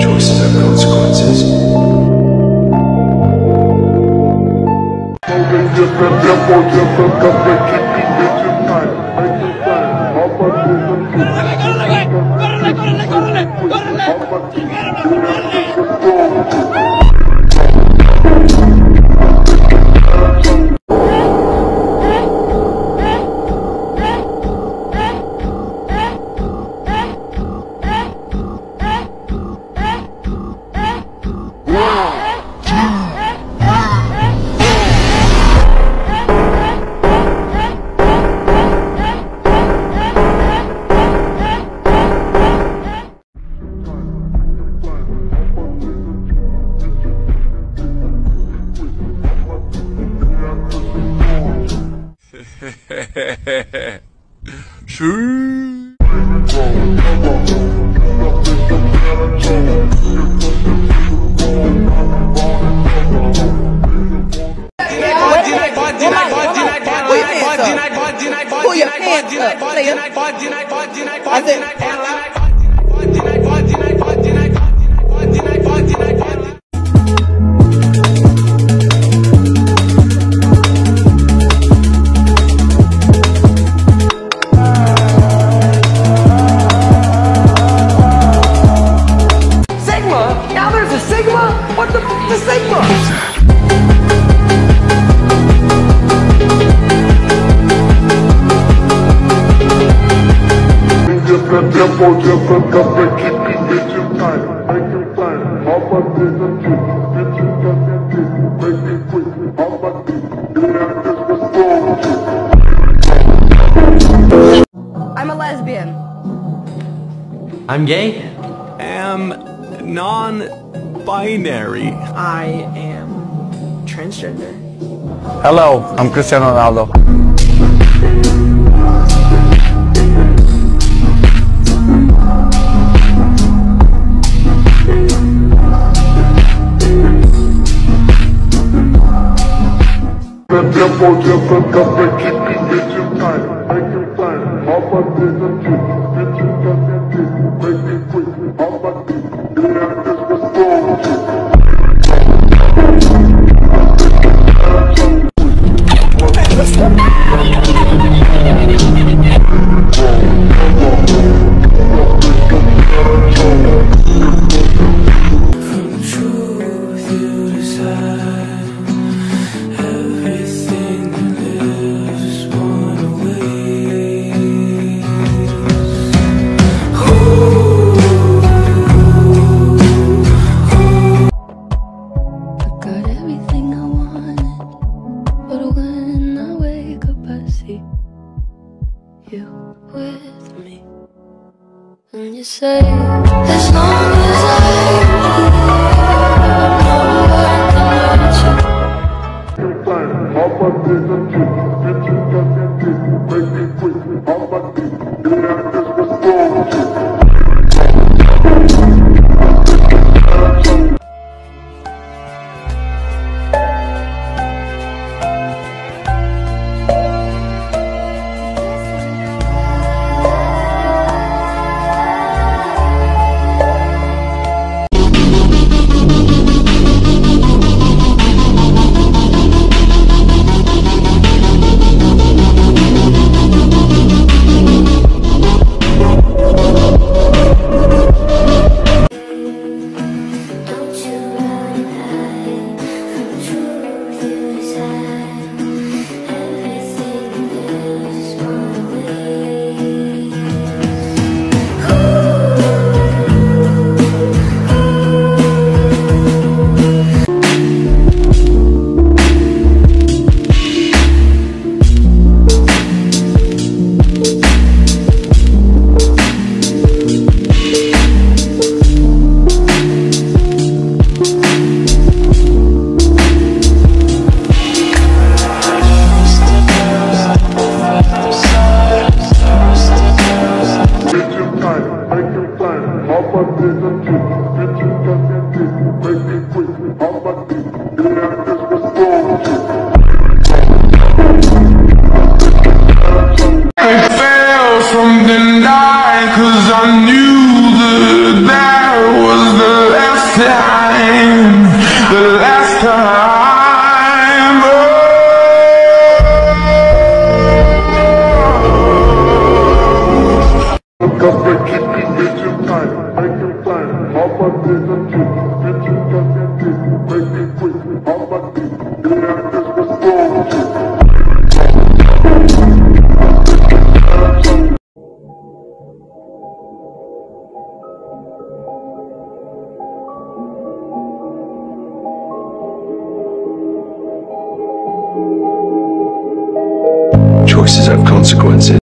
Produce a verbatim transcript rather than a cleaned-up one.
Choices have consequences. Shoo. Pull your hands up, player. I said, now there's a Sigma? What the f is Sigma? I'm a lesbian. I'm gay. Am non-binary. I am transgender. Hello, I'm Cristiano Ronaldo. You with me, and you say, as long as I From the night, 'cause I knew that that was the time, the last time. Oh. Cause they keep me bitchin' time, make him time. All my dick and kick, bitchin' fucking dick, make me quick. All my dick, yeah, this was wrong. Choices have consequences.